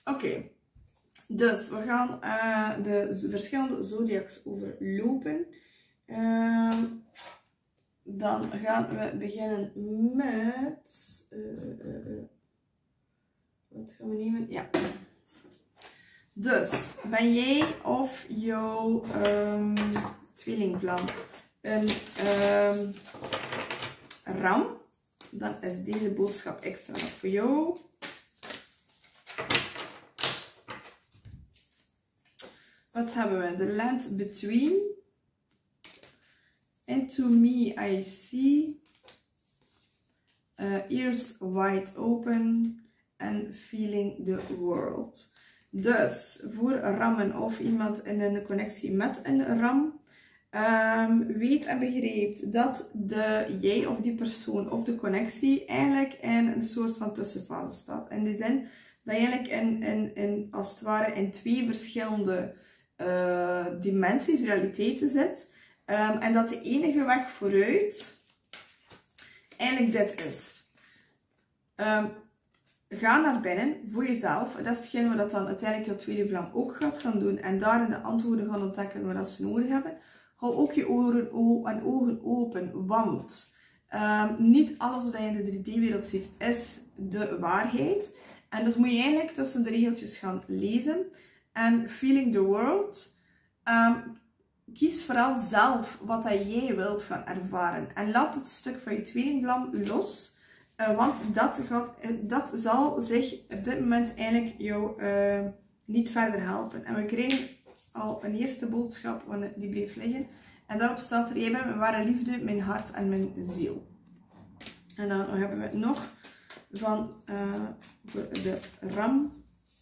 Oké. Dus we gaan de verschillende zodiacs overlopen. Dan gaan we beginnen met... wat gaan we nemen? Ja. Dus, ben jij of jouw tweelingvlam een ram? Dan is deze boodschap extra voor jou. Wat hebben we? The Land Between. Into me I see. Ears wide open. And feeling the world. Dus voor rammen of iemand in een connectie met een ram. Weet en begrijpt dat jij of die persoon of de connectie eigenlijk in een soort van tussenfase staat. In de zin dat je eigenlijk als het ware in twee verschillende dimensies, realiteiten zit. En dat de enige weg vooruit eigenlijk dit is. Ga naar binnen voor jezelf. Dat is hetgeen wat dan uiteindelijk je tweede vlam ook gaat gaan doen. En daarin de antwoorden gaan ontdekken wat ze nodig hebben. Hou ook je ogen open. Want niet alles wat je in de 3D-wereld ziet is de waarheid. En dus moet je eigenlijk tussen de regeltjes gaan lezen. En feeling the world. Kies vooral zelf wat dat jij wilt gaan ervaren. En laat het stuk van je tweelingvlam los. Want dat zal zich op dit moment eigenlijk jou niet verder helpen. En we kregen al een eerste boodschap, want die bleef liggen. En daarop staat er: jij bent mijn ware liefde, mijn hart en mijn ziel. En dan hebben we nog van voor de ram.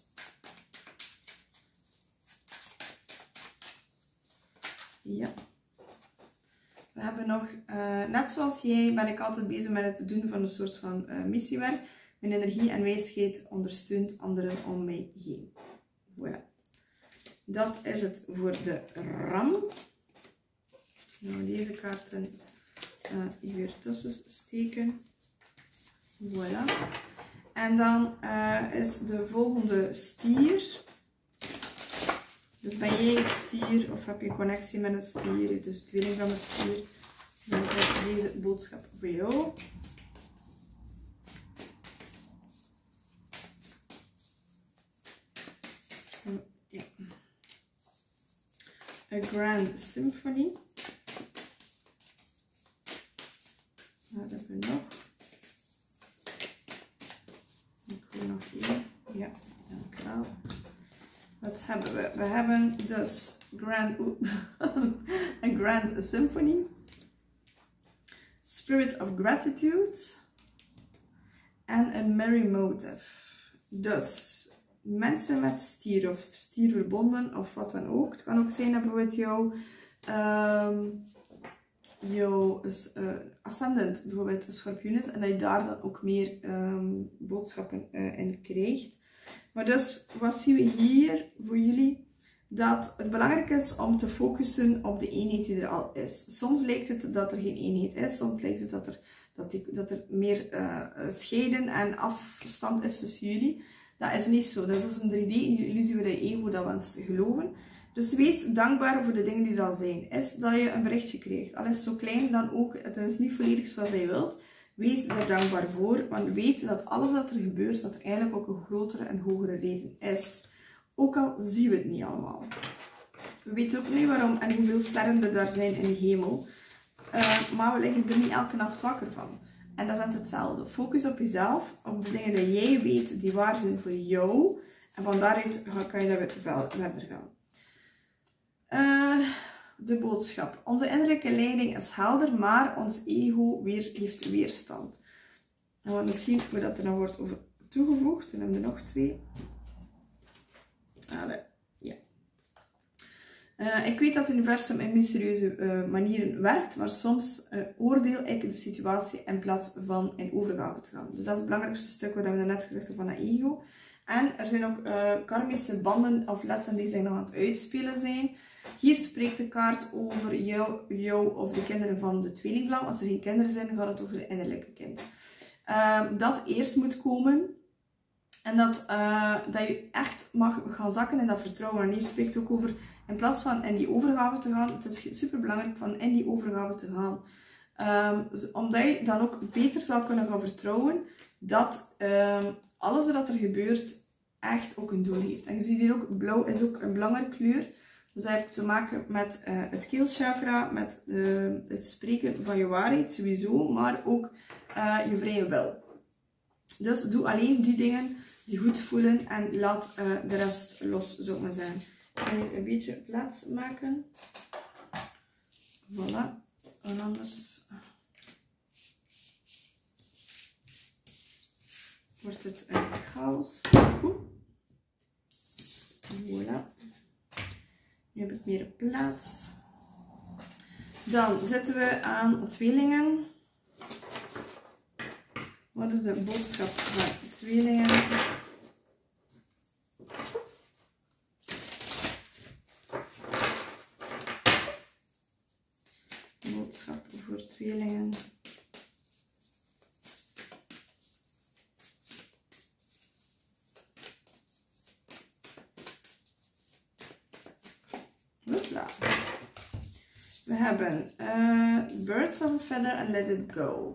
Ja. We hebben nog, net zoals jij, ben ik altijd bezig met het doen van een soort van missiewerk. Mijn energie en wijsheid ondersteunt anderen om mij heen. Voilà. Dat is het voor de ram. Nou, deze kaarten hier weer tussen steken. Voilà. En dan is de volgende stier. Dus ben jij een stier of heb je connectie met een stier, dus tweeling van een stier, dan is deze boodschap voor jou. Ja. A Grand Symphony. Wat hebben we nog? Ik wil nog één. Ja, dankjewel. Wat hebben we? We hebben dus een Grand Symphony. Spirit of Gratitude. En een Merry Motive. Dus mensen met stier of stier verbonden of wat dan ook. Het kan ook zijn dat bijvoorbeeld jouw ascendant bijvoorbeeld een schorpioen is. En dat je daar dan ook meer boodschappen in krijgt. Maar dus, wat zien we hier voor jullie? Dat het belangrijk is om te focussen op de eenheid die er al is. Soms lijkt het dat er geen eenheid is. Soms lijkt het dat er meer scheiden en afstand is tussen jullie. Dat is niet zo. Dat is dus een 3D-illusie waar je ego dat wenst te geloven. Dus wees dankbaar voor de dingen die er al zijn. Is dat je een berichtje krijgt. Al is het zo klein dan ook. Het is niet volledig zoals je wilt. Wees er dankbaar voor, want weet dat alles wat er gebeurt, dat er eigenlijk ook een grotere en hogere reden is. Ook al zien we het niet allemaal. We weten ook niet waarom en hoeveel sterren er daar zijn in de hemel. Maar we liggen er niet elke nacht wakker van. En dat is net hetzelfde. Focus op jezelf, op de dingen die jij weet, die waar zijn voor jou. En van daaruit kan je daar weer verder gaan. De boodschap. Onze innerlijke leiding is helder, maar ons ego heeft weerstand. En we gaan zien hoe dat er dan wordt over toegevoegd. En dan hebben we er nog twee. Allee, ja. Ik weet dat het universum in mysterieuze manieren werkt, maar soms oordeel ik de situatie in plaats van in overgave te gaan. Dus dat is het belangrijkste stuk wat we net gezegd hebben van dat ego. En er zijn ook karmische banden of lessen die zich nog aan het uitspelen zijn. Hier spreekt de kaart over jou of de kinderen van de tweelingvlam. Als er geen kinderen zijn, dan gaat het over de innerlijke kind. Dat eerst moet komen. En dat je echt mag gaan zakken in dat vertrouwen. En hier spreekt ook over, in plaats van in die overgave te gaan, het is super belangrijk van in die overgave te gaan. Omdat je dan ook beter zal kunnen gaan vertrouwen dat alles wat er gebeurt echt ook een doel heeft. En je ziet hier ook, blauw is ook een belangrijke kleur. Dus dat heeft te maken met het keelchakra, met het spreken van je waarheid sowieso, maar ook je vrije wil. Dus doe alleen die dingen die goed voelen en laat de rest los, zou ik maar zeggen. Ik ga hier een beetje plaats maken. Voilà. En anders wordt het een chaos. Voilà. Nu heb ik meer plaats. Dan zitten we aan tweelingen. Wat is de boodschap van tweelingen? Boodschap voor tweelingen. Hopla. We hebben Birds of a Feather and Let It Go.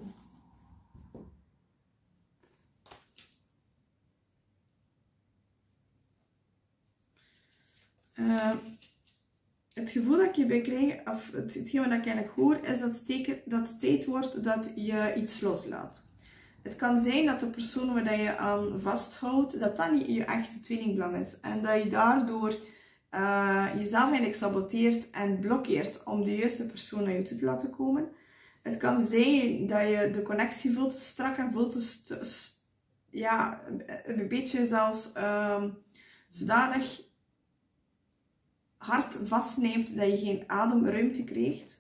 Het gevoel dat ik hierbij krijg, of hetgeen wat ik eigenlijk hoor, is dat het tijd wordt dat je iets loslaat. Het kan zijn dat de persoon waar je aan vasthoudt, dat dat niet je echte tweelingbelang is. En dat je daardoor jezelf eigenlijk saboteert en blokkeert om de juiste persoon naar je toe te laten komen. Het kan zijn dat je de connectie voelt te strak en voelt ja, een beetje zelfs zodanig hard vastneemt dat je geen ademruimte krijgt.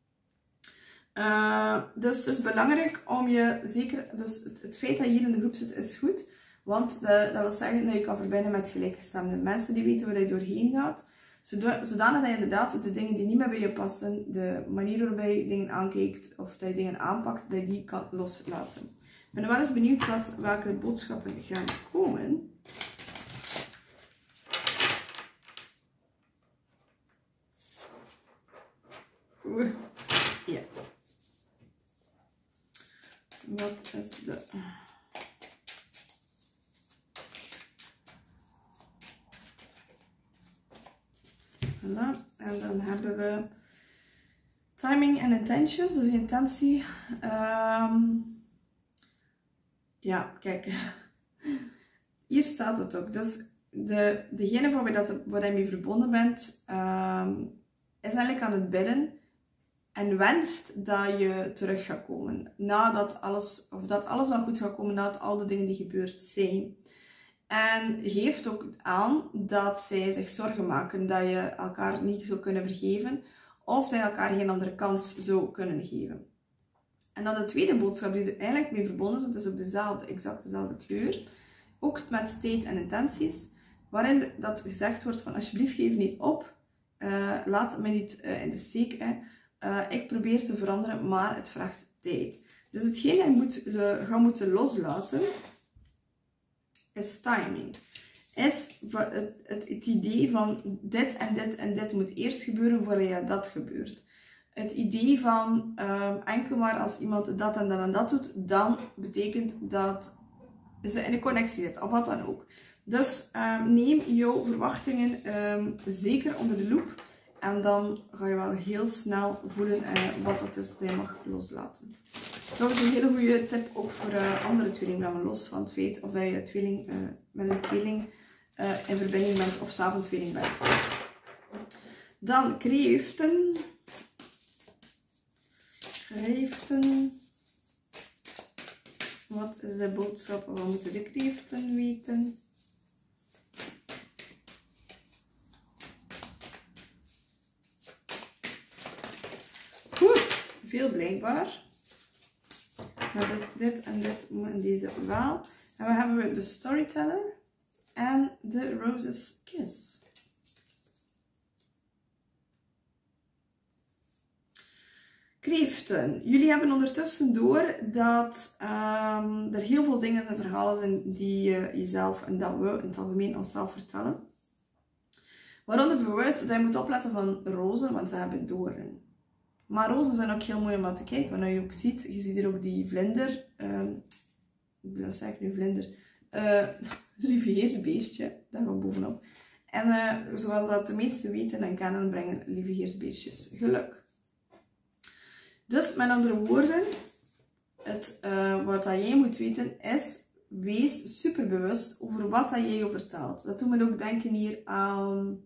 Dus het is belangrijk om je zeker, dus het feit dat je hier in de groep zit is goed, want dat wil zeggen dat je kan verbinden met gelijkgestemde mensen die weten waar je doorheen gaat, zodanig dat je inderdaad de dingen die niet meer bij je passen, de manier waarop je dingen aankijkt of dat je dingen aanpakt, dat je die kan loslaten. Ik ben wel eens benieuwd welke boodschappen gaan komen. Ja. Wat is de... Voilà. En dan hebben we timing en intentions, dus intentie. Ja, kijk. Hier staat het ook. Dus degene waar je mee verbonden bent, is eigenlijk aan het bidden en wenst dat je terug gaat komen. Nadat alles, of dat alles wel goed gaat komen nadat al de dingen die gebeurd zijn. En geeft ook aan dat zij zich zorgen maken dat je elkaar niet zou kunnen vergeven. Of dat je elkaar geen andere kans zou kunnen geven. En dan de tweede boodschap die er eigenlijk mee verbonden is, want het is op exact dezelfde kleur. Ook met tijd en intenties. Waarin dat gezegd wordt van alsjeblieft geef niet op. Laat me niet in de steek. Ik probeer te veranderen, maar het vraagt tijd. Dus hetgeen dat je gaat moeten loslaten, is timing. Is het idee van dit en dit en dit moet eerst gebeuren voordat dat gebeurt. Het idee van enkel maar als iemand dat en dat en dat doet, dan betekent dat ze in een connectie zit, of wat dan ook. Dus neem jouw verwachtingen zeker onder de loep. En dan ga je wel heel snel voelen wat het is dat je mag loslaten. Dat is een hele goede tip ook voor andere tweelingbelangen, los van het feit of dat je met een tweeling in verbinding bent of samen een tweeling bent. Dan kreeften. Wat is de boodschap? Wat moeten de kreeften weten? Veel blijkbaar. Maar dit en dit en deze wel. En we hebben de Storyteller en de Rose's Kiss. Kreeften. Jullie hebben ondertussen door dat er heel veel dingen en verhalen zijn die je jezelf en dat we in het algemeen onszelf vertellen. Waaronder bijvoorbeeld dat je moet opletten van rozen, want ze hebben doornen. Maar rozen zijn ook heel mooi om aan te kijken, want je ook ziet, je ziet hier ook die vlinder. Wat zeg ik nu, vlinder? Lieveheersbeestje, daar van bovenop. En zoals dat de meesten weten en kennen, brengen lieveheersbeestjes geluk. Dus met andere woorden, wat dat jij moet weten is, wees super bewust over wat dat jij je vertelt. Dat doet me ook denken hier aan...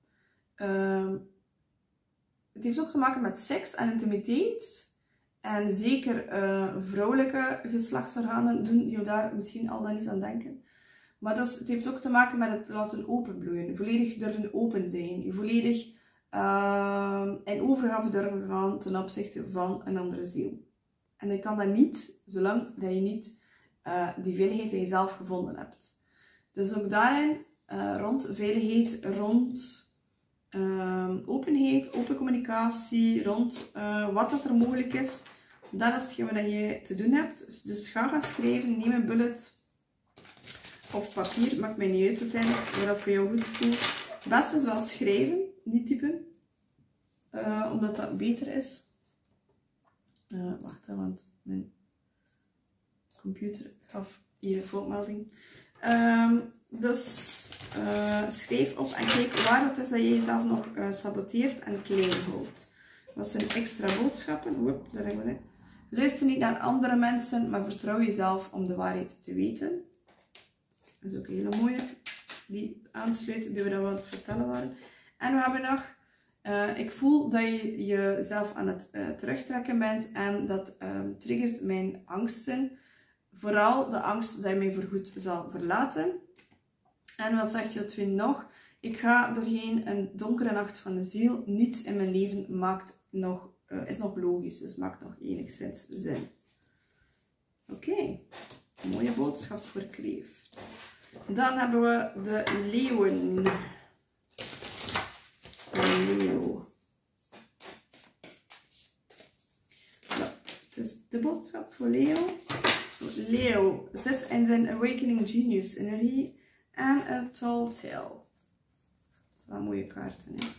het heeft ook te maken met seks en intimiteit. En zeker vrouwelijke geslachtsorganen doen je daar misschien al dan eens aan denken. Maar dus, het heeft ook te maken met het laten openbloeien. Volledig durven open zijn. Je volledig in overgave durven gaan ten opzichte van een andere ziel. En je kan dat niet, zolang dat je niet die veiligheid in jezelf gevonden hebt. Dus ook daarin, rond veiligheid, rond openheid, open communicatie, rond wat dat er mogelijk is. Dat is hetgeen wat je te doen hebt. Dus ga gaan schrijven, neem een bullet of papier, maakt mij niet uit uiteindelijk, wat dat voor jou goed voelt. Het beste is wel schrijven, niet typen, omdat dat beter is. Wacht, want mijn computer gaf hier een foutmelding. Dus schrijf op en kijk waar het is dat je jezelf nog saboteert en klein houdt. Wat zijn extra boodschappen? Oep, daar hebben we het. Luister niet naar andere mensen, maar vertrouw jezelf om de waarheid te weten. Dat is ook een hele mooie, die aansluit bij wat we aan het vertellen waren. En we hebben nog, ik voel dat je jezelf aan het terugtrekken bent en dat triggert mijn angsten. Vooral de angst dat je mij voorgoed zal verlaten. En wat zegt je twee nog? Ik ga doorheen een donkere nacht van de ziel. Niets in mijn leven is nog logisch, dus maakt nog enigszins zin. Oké, mooie boodschap voor Kreeft. Dan hebben we de leeuwen. De leeuw. Het is de boodschap voor Leo. Leo zit in zijn Awakening Genius energie en een Tall Tale. Dat zijn wel mooie kaarten, hè?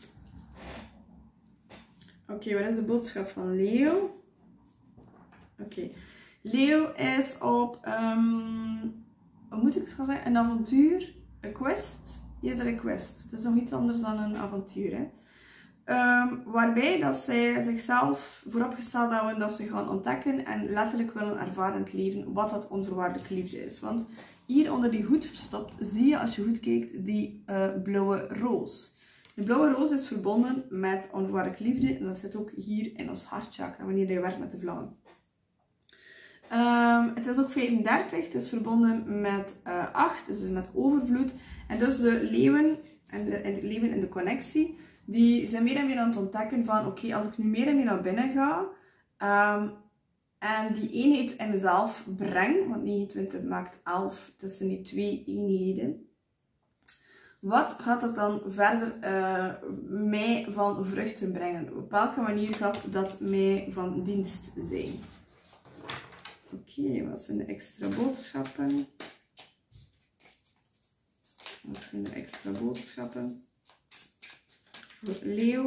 Oké, wat is de boodschap van Leo? Oké, Leo is op, wat moet ik zeggen, een avontuur, een quest. Eerder een quest. Het is nog iets anders dan een avontuur, hè? Waarbij dat zij zichzelf vooropgesteld houden dat ze gaan ontdekken en letterlijk willen ervaren in het leven wat dat onvoorwaardelijke liefde is. Want hier onder die hoed verstopt zie je, als je goed kijkt, die blauwe roos. De blauwe roos is verbonden met onvoorwaardelijke liefde en dat zit ook hier in ons hartchakra wanneer je werkt met de vlammen. Het is ook 35, het is verbonden met 8, dus met overvloed. En dus de leeuwen en het leven in de connectie, die zijn meer en meer aan het ontdekken van oké, als ik nu meer en meer naar binnen ga en die eenheid in mezelf breng, want 29 maakt 11 tussen die twee eenheden. Wat gaat dat dan verder mij van vruchten brengen? Op welke manier gaat dat mij van dienst zijn? Oké, wat zijn de extra boodschappen? Wat zijn de extra boodschappen? Voor Leo.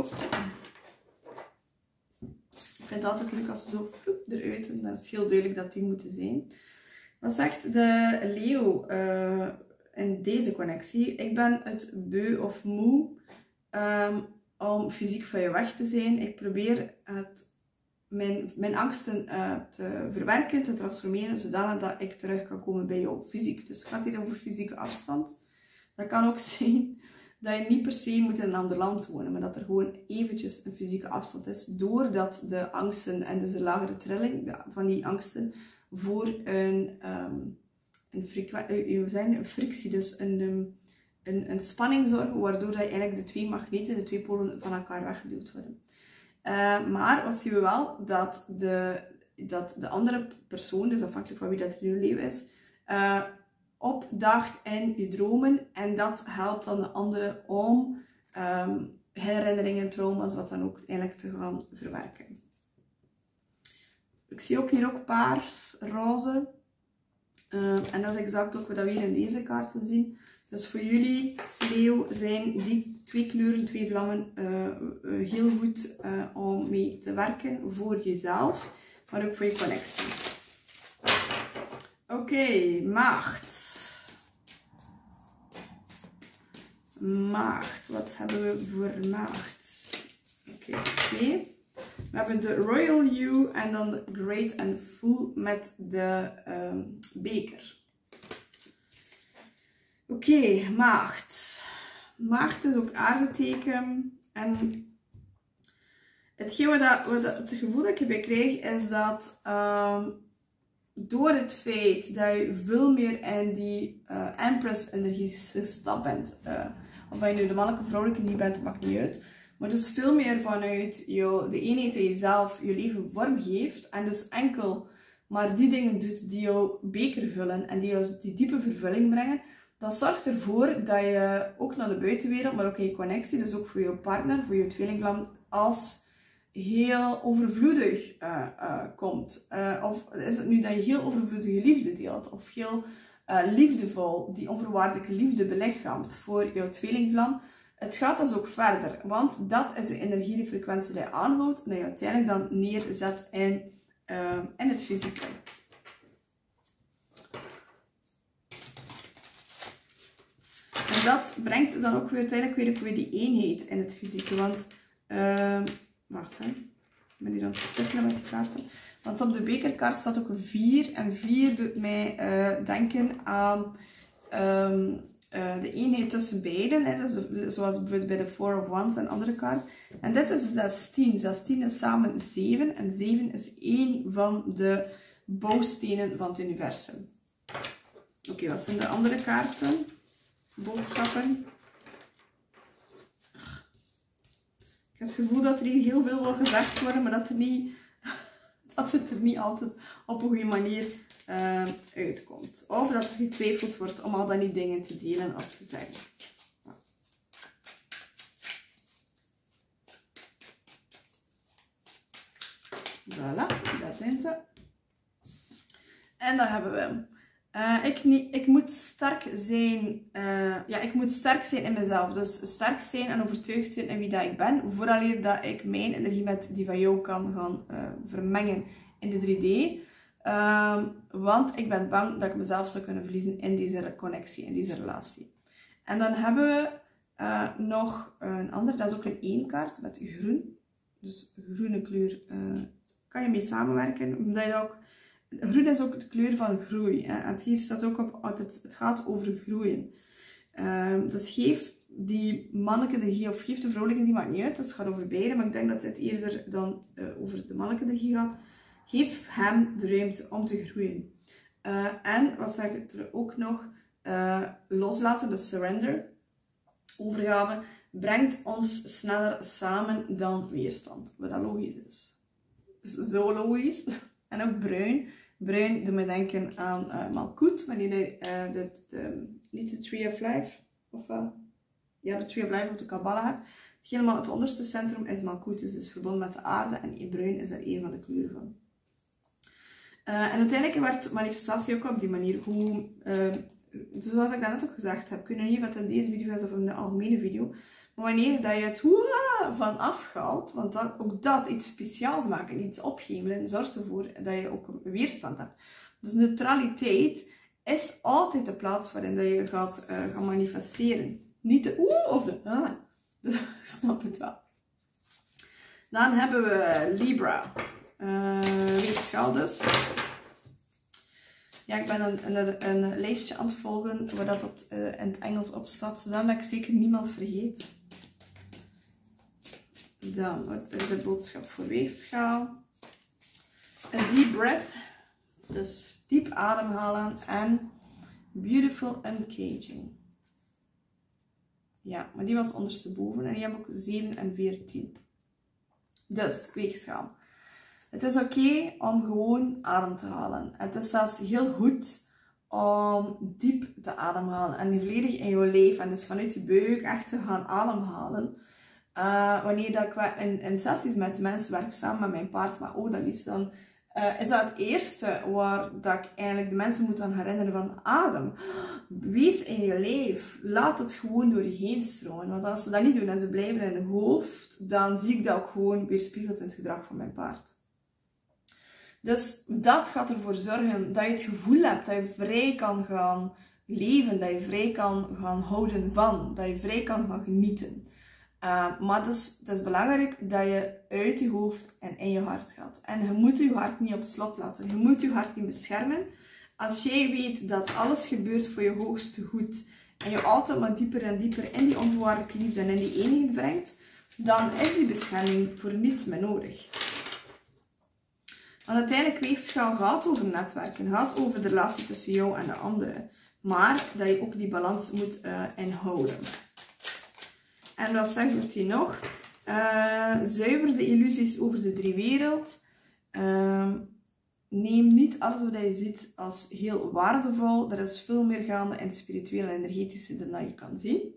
Ik vind het altijd leuk als ze zo eruit en dan is het heel duidelijk dat die moeten zijn. Wat zegt de Leo in deze connectie? Ik ben het beu of moe om fysiek van je weg te zijn. Ik probeer mijn angsten te verwerken, te transformeren, zodanig dat ik terug kan komen bij jou fysiek. Dus het gaat hier over fysieke afstand. Dat kan ook zijn dat je niet per se moet in een ander land wonen, maar dat er gewoon eventjes een fysieke afstand is, doordat de angsten en dus de lagere trilling van die angsten voor een frictie, dus een spanning zorgen, waardoor dat eigenlijk de twee magneten, de twee polen van elkaar weggeduwd worden. Maar wat zien we wel? Dat de andere persoon, dus afhankelijk van wie dat in je leven is, opdaagt in je dromen en dat helpt dan de andere om herinneringen, trauma's, wat dan ook eigenlijk te gaan verwerken. Ik zie ook hier ook paars, roze. En dat is exact ook wat we hier in deze kaarten zien. Dus voor jullie, Leo, zijn die 2 kleuren, 2 vlammen heel goed om mee te werken voor jezelf, maar ook voor je connectie. Oké, maagd. Maagd, wat hebben we voor maagd? Oké. We hebben de Royal You en dan de Great and Full met de beker. Oké, maagd. Maagd is ook aardeteken. En hetgeen het gevoel dat ik erbij krijg is dat door het feit dat je veel meer in die Empress-energie gestapt bent, of dat je nu de mannelijke of vrouwelijke energie bent, maakt niet uit. Maar dus veel meer vanuit de eenheid die jezelf je leven vormgeeft. En dus enkel maar die dingen doet die jouw beker vullen en die jou die diepe vervulling brengen. Dat zorgt ervoor dat je ook naar de buitenwereld, maar ook in je connectie, dus ook voor je partner, voor je tweelingvlam, als heel overvloedig komt. Of is het nu dat je heel overvloedige liefde deelt, of heel liefdevol die onvoorwaardelijke liefde belichaamt voor jouw tweelingvlam. Het gaat dus ook verder, want dat is de energie, de frequentie die je aanhoudt en die je uiteindelijk dan neerzet in het fysieke. En dat brengt dan ook weer uiteindelijk weer die eenheid in het fysieke, want wacht hè, ik ben hier aan het sukkelen met die kaarten. Want op de bekerkaart staat ook een 4 en 4 doet mij denken aan de eenheid tussen beiden, hè, dus zoals bijvoorbeeld bij de Four of Wands en andere kaart. En dit is 16. 16 is samen 7 en 7 is 1 van de bouwstenen van het universum. Oké, wat zijn de andere kaarten? Boodschappen. Ik heb het gevoel dat er hier heel veel wil gezegd worden, maar dat het er niet altijd op een goede manier uitkomt. Of dat er getwijfeld wordt om al dan die dingen te delen of te zeggen. Ja. Voilà, daar zijn ze. En dan hebben we... ik moet sterk zijn, ik moet sterk zijn in mezelf. Dus sterk zijn en overtuigd zijn in wie dat ik ben. Vooraleer dat ik mijn energie met die van jou kan gaan vermengen in de 3D. Want ik ben bang dat ik mezelf zou kunnen verliezen in deze connectie, in deze relatie. En dan hebben we nog een andere, dat is ook een 1 kaart met groen. Dus groene kleur kan je mee samenwerken. Omdat je ook, groen is ook de kleur van groei. En hier staat ook op, het gaat over groeien. Dus geef die mannelijke energie of geef de vrouwelijke energie, maakt niet uit. Het gaat over beide, maar ik denk dat het eerder dan over de mannelijke energie gaat. Geef hem de ruimte om te groeien. En wat zeg ik er ook nog? Loslaten, dus surrender, overgave, brengt ons sneller samen dan weerstand. Wat dat logisch is. Dus zo logisch. En ook bruin. Bruin doet me denken aan Malkuth, wanneer je niet de Tree of Life, of ja, de Tree of Life op de Kabbalah hebt. Helemaal het onderste centrum is Malkuth, dus is verbonden met de aarde en bruin is er een van de kleuren van. En uiteindelijk werd manifestatie ook op die manier. Zoals ik daarnet ook gezegd heb, ik weet niet wat in deze video is of in de algemene video. Maar wanneer dat je het van afgaat, want ook dat iets speciaals maken, iets opgevelen, zorgt ervoor dat je ook een weerstand hebt. Dus neutraliteit is altijd de plaats waarin dat je gaat gaan manifesteren. Niet de of de Dus, snap het wel. Dan hebben we Libra. Weegschaal dus. Ja, ik ben een lijstje aan het volgen waar dat in het Engels op staat, zodat ik zeker niemand vergeet. Dan, wat is de boodschap voor weegschaal? A deep breath. Dus diep ademhalen en beautiful uncaging. Ja, maar die was ondersteboven en die heb ik 7 en 14. Dus, weegschaal. Het is oké om gewoon adem te halen. Het is zelfs heel goed om diep te ademhalen en volledig in je lijf en dus vanuit je buik echt te gaan ademhalen. Wanneer dat ik in sessies met mensen werk, samen met mijn paard, maar ook dat is dan is dat het eerste waar dat ik eigenlijk de mensen moet aan herinneren van adem. Wees in je lijf. Laat het gewoon door je heen stromen. Want als ze dat niet doen en ze blijven in hun hoofd, dan zie ik dat ook gewoon weerspiegeld in het gedrag van mijn paard. Dus dat gaat ervoor zorgen dat je het gevoel hebt dat je vrij kan gaan leven, dat je vrij kan gaan houden van, dat je vrij kan gaan genieten. Maar dus, het is belangrijk dat je uit je hoofd en in je hart gaat. En je moet je hart niet op slot laten. Je moet je hart niet beschermen. Als jij weet dat alles gebeurt voor je hoogste goed en je altijd maar dieper en dieper in die onvoorwaardelijke liefde en in die eenheid brengt, dan is die bescherming voor niets meer nodig. Want uiteindelijk weegschaal gaat over netwerken, gaat over de relatie tussen jou en de anderen. Maar dat je ook die balans moet inhouden. En wat zegt hij nog? Zuiver de illusies over de drie wereld. Neem niet alles wat je ziet als heel waardevol. Er is veel meer gaande in het spirituele en energetische dan dat je kan zien.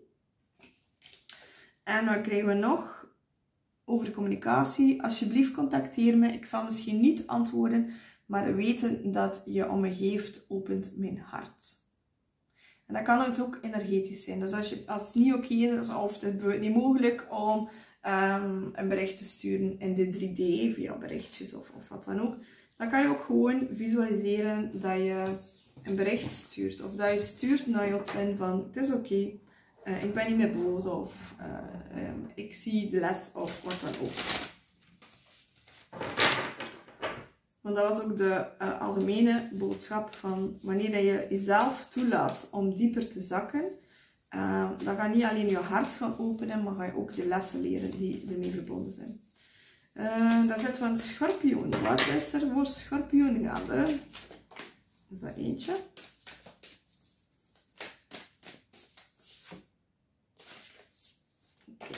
En wat krijgen we nog? Over communicatie. Alsjeblieft contacteer me. Ik zal misschien niet antwoorden. Maar weten dat je om me geeft opent mijn hart. En dat kan ook energetisch zijn. Dus als het niet oké is, of het is bijvoorbeeld niet mogelijk om een bericht te sturen in de 3D, via berichtjes of wat dan ook, dan kan je ook gewoon visualiseren dat je een bericht stuurt. Of dat je stuurt naar je twin van, het is oké, ik ben niet meer boos, of ik zie de les, of wat dan ook. Want dat was ook de algemene boodschap van wanneer je jezelf toelaat om dieper te zakken, dan ga je niet alleen je hart gaan openen, maar ga je ook de lessen leren die ermee verbonden zijn. Dan zetten we een schorpioen. Wat is er voor schorpioen gaande? Is dat eentje? Okay.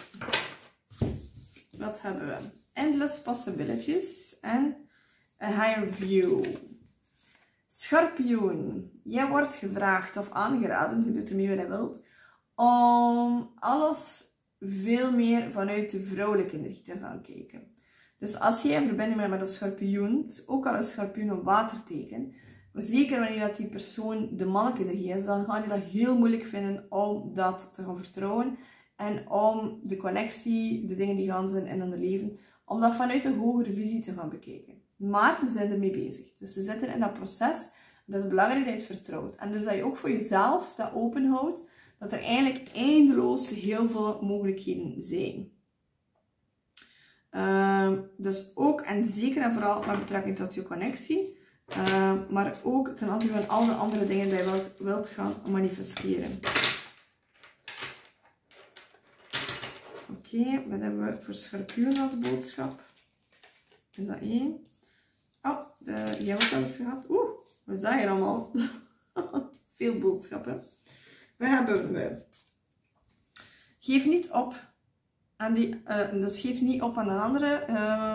Wat hebben we? Endless possibilities en a higher view. Schorpioen. Jij wordt gevraagd of aangeraden, je doet ermee wat je wilt, om alles veel meer vanuit de vrouwelijke energie te gaan kijken. Dus als jij in verbinding bent met een schorpioen, ook al is schorpioen een waterteken, maar zeker wanneer dat die persoon de mannelijke energie is, dan ga je dat heel moeilijk vinden om dat te gaan vertrouwen en om de connectie, de dingen die gaan zijn in hun leven, om dat vanuit een hogere visie te gaan bekijken. Maar ze zijn ermee bezig. Dus ze zitten in dat proces. Dat is belangrijk dat je het vertrouwt. En dus dat je ook voor jezelf dat open houdt. Dat er eigenlijk eindeloos heel veel mogelijkheden zijn. Dus ook en zeker en vooral met betrekking tot je connectie. Maar ook ten aanzien van al de andere dingen die je wilt gaan manifesteren. Oké, wat hebben we voor schorpioen als boodschap? Is dat 1? Oh, die hebben we al eens gehad. Oeh, wat is dat hier allemaal? Veel boodschappen. We hebben geef niet op aan die, dus geef niet op aan een andere,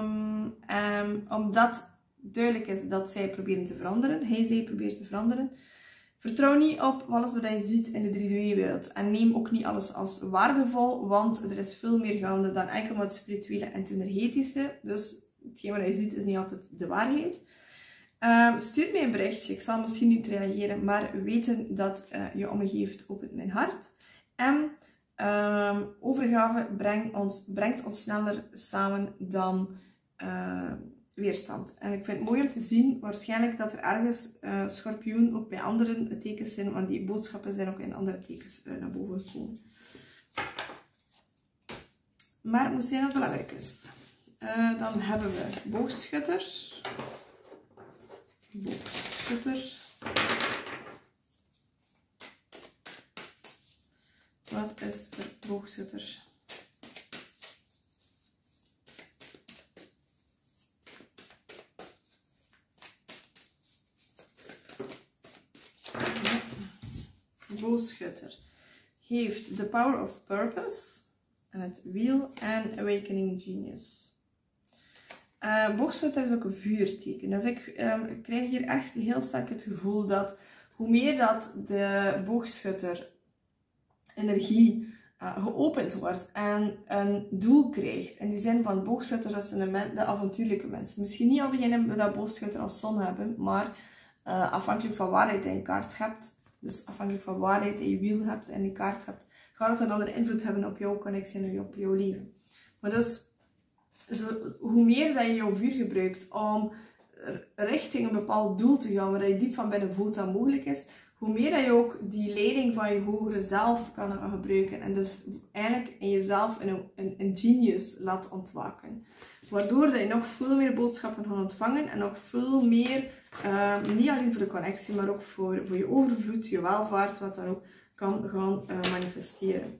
omdat duidelijk is dat zij proberen te veranderen. Zij probeert te veranderen. Vertrouw niet op alles wat je ziet in de 3D-wereld. En neem ook niet alles als waardevol, want er is veel meer gaande dan enkel maar het spirituele en het energetische. Dus hetgeen wat je ziet is niet altijd de waarheid. Stuur mij een berichtje. Ik zal misschien niet reageren, maar weten dat je om me geeft opent mijn hart. En overgave brengt ons sneller samen dan weerstand. En ik vind het mooi om te zien, waarschijnlijk dat er ergens schorpioen ook bij andere tekens zijn, want die boodschappen zijn ook in andere tekens naar boven gekomen. Maar het moet zijn dat het belangrijk is. Dan hebben we boogschutter. Boogschutter. Wat is voor boogschutter? Boogschutter heeft the power of purpose en het wheel en awakening genius. Boogschutter is ook een vuurteken. Dus ik krijg hier echt heel sterk het gevoel dat hoe meer dat de boogschutter energie geopend wordt en een doel krijgt. In die zin van boogschutter, dat zijn de avontuurlijke mensen. Misschien niet al diegenen dat boogschutter als zon hebben, maar afhankelijk van waarheid je kaart hebt, dus afhankelijk van waarheid je wiel hebt en die kaart hebt, gaat het een andere invloed hebben op jouw connectie en op jouw leven. Maar dus, hoe meer dat je jouw vuur gebruikt om richting een bepaald doel te gaan, waar je diep van binnen voelt dat mogelijk is, hoe meer dat je ook die leiding van je hogere zelf kan gaan gebruiken. En dus eigenlijk in jezelf een genius laat ontwaken. Waardoor dat je nog veel meer boodschappen gaat ontvangen en nog veel meer, niet alleen voor de connectie, maar ook voor je overvloed, je welvaart, wat dan ook kan gaan manifesteren.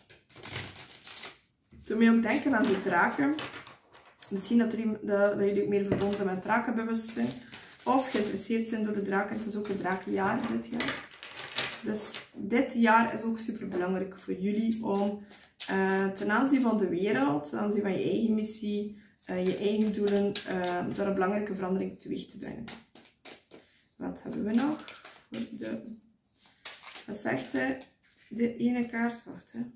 Toen moet je ook denken aan de draken. Misschien dat jullie ook meer verbonden zijn met drakenbewustzijn. Of geïnteresseerd zijn door de draken. Het is ook een drakenjaar dit jaar. Dus dit jaar is ook super belangrijk voor jullie om ten aanzien van de wereld, ten aanzien van je eigen missie, je eigen doelen, daar een belangrijke verandering teweeg te brengen. Wat hebben we nog? Wat zegt de ene kaart? Wacht hè.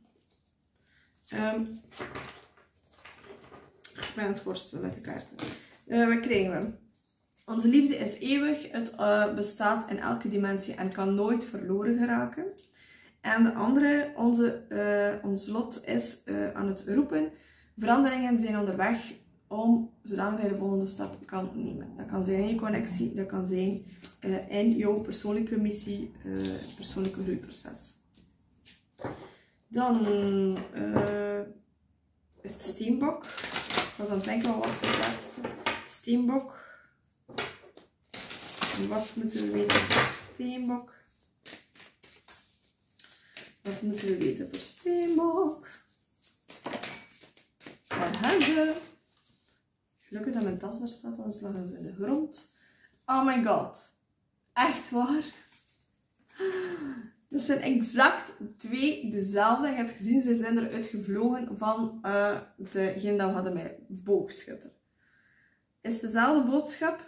Ik ben aan het worstelen met de kaarten. Wat krijgen we? Onze liefde is eeuwig, het bestaat in elke dimensie en kan nooit verloren geraken. En de andere, ons lot is aan het roepen. Veranderingen zijn onderweg zodat je de volgende stap kan nemen. Dat kan zijn in je connectie, dat kan zijn in jouw persoonlijke missie, persoonlijke groeiproces. Dan is het steenbok. Ik was aan het denken, wat was het laatste? Steenbok. En wat moeten we weten voor steenbok? Wat moeten we weten voor steenbok? Waar hebben we? Gelukkig dat mijn tas er staat, anders lagen ze in de grond. Oh my god. Echt waar? Dat zijn exact twee dezelfde. Je hebt gezien, ze zijn eruit gevlogen van degene dat we hadden met boogschutter. Is het dezelfde boodschap?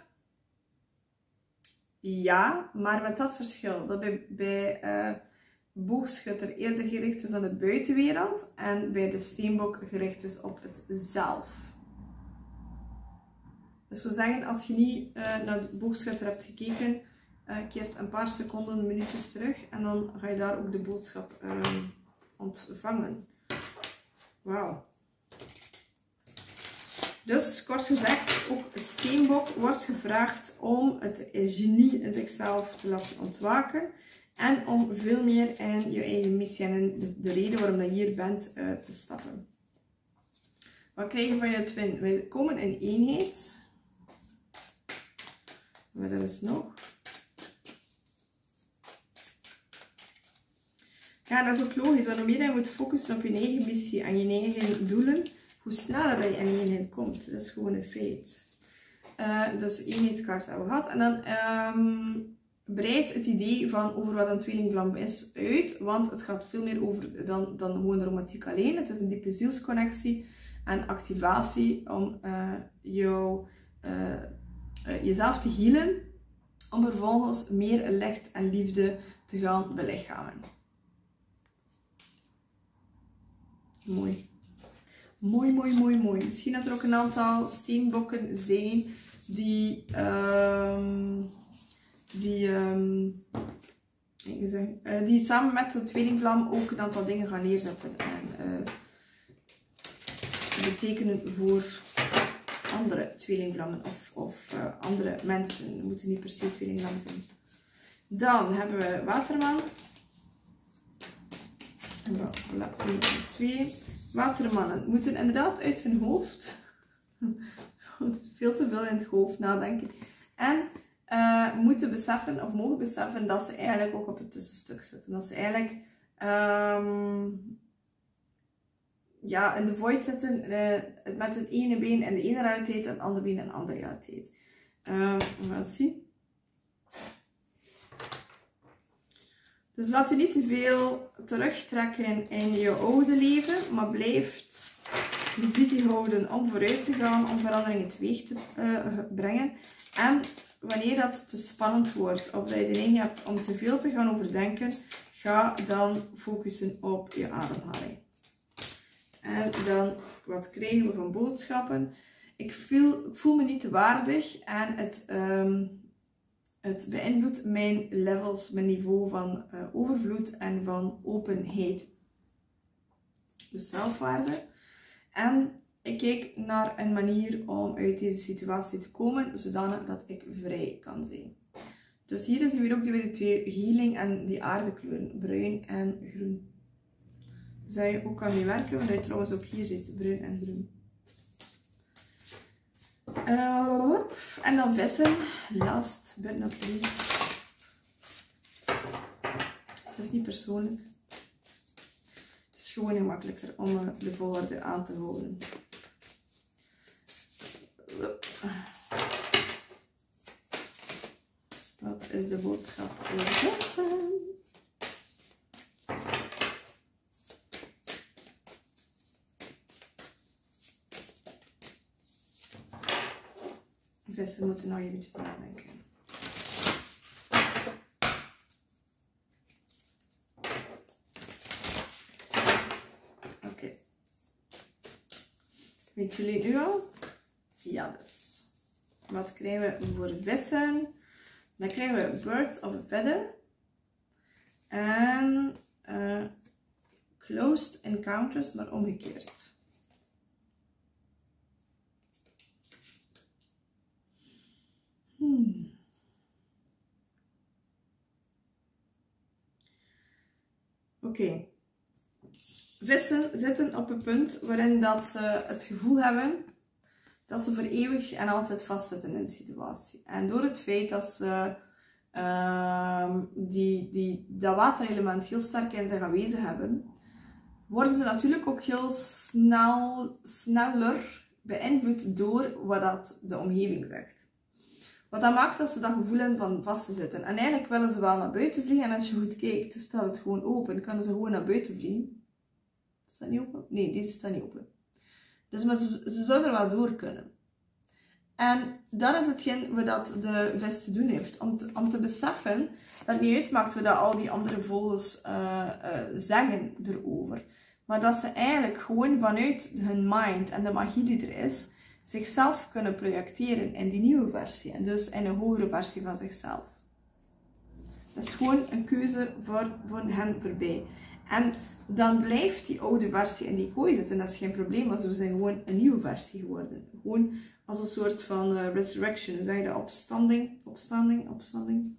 Ja, maar met dat verschil. Dat bij boogschutter eerder gericht is aan de buitenwereld en bij de steenbok gericht is op het zelf. Dus we zeggen, als je niet naar de boogschutter hebt gekeken, keert een paar seconden, minuutjes terug en dan ga je daar ook de boodschap ontvangen. Wauw. Dus kort gezegd, ook steenbok wordt gevraagd om het genie in zichzelf te laten ontwaken en om veel meer in je eigen missie en in de reden waarom je hier bent te stappen. Wat krijg je van je twin? We komen in eenheid. Wat hebben we nog? Ja, dat is ook logisch, want hoe meer je moet focussen op je eigen missie en je eigen doelen, hoe sneller je in eenheid komt. Dat is gewoon een feit. Dus eenheidskaart hebben we gehad. En dan breidt het idee van over wat een tweelingvlam is uit, want het gaat veel meer over dan gewoon de romantiek alleen. Het is een diepe zielsconnectie en activatie om jezelf te healen, om vervolgens meer licht en liefde te gaan belichamen. Mooi. Mooi, mooi, mooi, mooi. Misschien dat er ook een aantal steenbokken zijn die samen met de tweelingvlam ook een aantal dingen gaan neerzetten en betekenen voor andere tweelingvlammen of andere mensen. Het moeten niet per se tweelingvlammen zijn. Dan hebben we waterman. Voilà, 1 en 2. Watermannen moeten inderdaad uit hun hoofd. Veel te veel in het hoofd nadenken. En moeten beseffen of mogen beseffen dat ze eigenlijk ook op het tussenstuk zitten. Dat ze eigenlijk in de void zitten met het ene been in de ene realiteit en het andere been in de andere realiteit. We gaan zien. Dus laat je niet te veel terugtrekken in je oude leven, maar blijft de visie houden om vooruit te gaan, om veranderingen teweeg te brengen. En wanneer dat te spannend wordt, of dat je de neiging hebt om te veel te gaan overdenken, ga dan focussen op je ademhaling. En dan, wat krijgen we van boodschappen? Ik voel me niet te waardig en het beïnvloedt mijn levels, mijn niveau van overvloed en van openheid. Dus zelfwaarde. En ik kijk naar een manier om uit deze situatie te komen, zodanig dat ik vrij kan zijn. Dus hier is weer ook die healing en die aardekleuren, bruin en groen. Zou je ook aan mee werken, wat je trouwens ook hier ziet, bruin en groen. En dan vissen, last but not least. Dat is niet persoonlijk. Het is gewoon gemakkelijker om de volgorde aan te houden. Wat is de boodschap voor vissen? Vissen moeten nog eventjes nadenken. Oké. Weet jullie nu al? Ja dus. Wat krijgen we voor vissen? Dan krijgen we Birds of a Feather. En Closed Encounters, maar omgekeerd. Oké. Vissen zitten op een punt waarin dat ze het gevoel hebben dat ze voor eeuwig en altijd vastzitten in de situatie. En door het feit dat ze dat waterelement heel sterk in zich aanwezig hebben, worden ze natuurlijk ook heel sneller beïnvloed door wat dat de omgeving zegt. Wat dat maakt dat ze dat gevoel hebben van vast te zitten. En eigenlijk willen ze wel naar buiten vliegen. En als je goed kijkt, staat het gewoon open. Kunnen ze gewoon naar buiten vliegen. Staat niet open? Nee, deze staat niet open. Dus maar ze zouden er wel door kunnen. En dat is hetgeen wat de vis te doen heeft. Om te beseffen dat het niet uitmaakt wat al die andere vogels zeggen erover. Maar dat ze eigenlijk gewoon vanuit hun mind en de magie die er is, zichzelf kunnen projecteren in die nieuwe versie. En dus in een hogere versie van zichzelf. Dat is gewoon een keuze voor hen voorbij. En dan blijft die oude versie in die kooi zitten. Dat is geen probleem, maar ze zijn gewoon een nieuwe versie geworden. Gewoon als een soort van resurrection. Zeg je dat? Opstanding.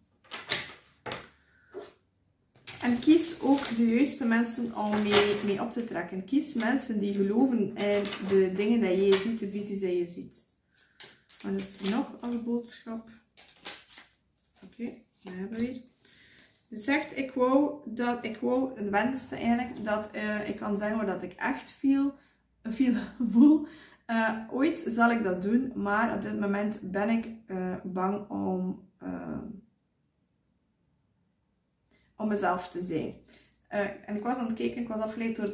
En kies ook de juiste mensen om mee op te trekken. Kies mensen die geloven in de dingen die je ziet, de visies die je ziet. Wat is er nog als boodschap? Oké, dat hebben we weer. Ze zegt, ik wenste eigenlijk dat ik kan zeggen wat ik echt veel voel. Ooit zal ik dat doen, maar op dit moment ben ik bang om mezelf te zijn. En ik was aan het kijken, ik was afgeleid door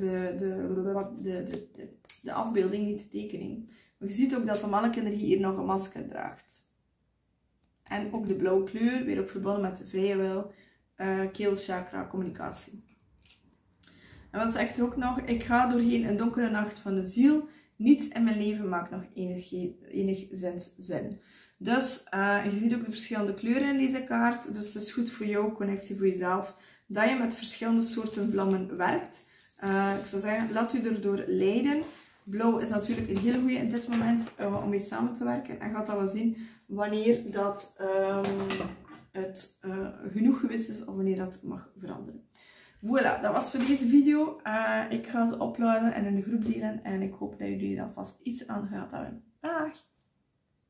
de afbeelding, niet de tekening. Maar je ziet ook dat de manneke hier nog een masker draagt. En ook de blauwe kleur, weer ook verbonden met de vrije wil, keelchakra, communicatie. En wat zegt er ook nog? Ik ga doorheen een donkere nacht van de ziel. Niets in mijn leven maakt nog enigszins zin. Dus je ziet ook de verschillende kleuren in deze kaart. Dus het is goed voor jou, connectie voor jezelf, dat je met verschillende soorten vlammen werkt. Ik zou zeggen, laat u erdoor leiden. Blauw is natuurlijk een hele goede in dit moment om mee samen te werken. En gaat dat wel zien wanneer dat het genoeg geweest is of wanneer dat mag veranderen. Voilà, dat was voor deze video. Ik ga ze uploaden en in de groep delen. En ik hoop dat jullie daar vast iets aan gaat hebben. Dag!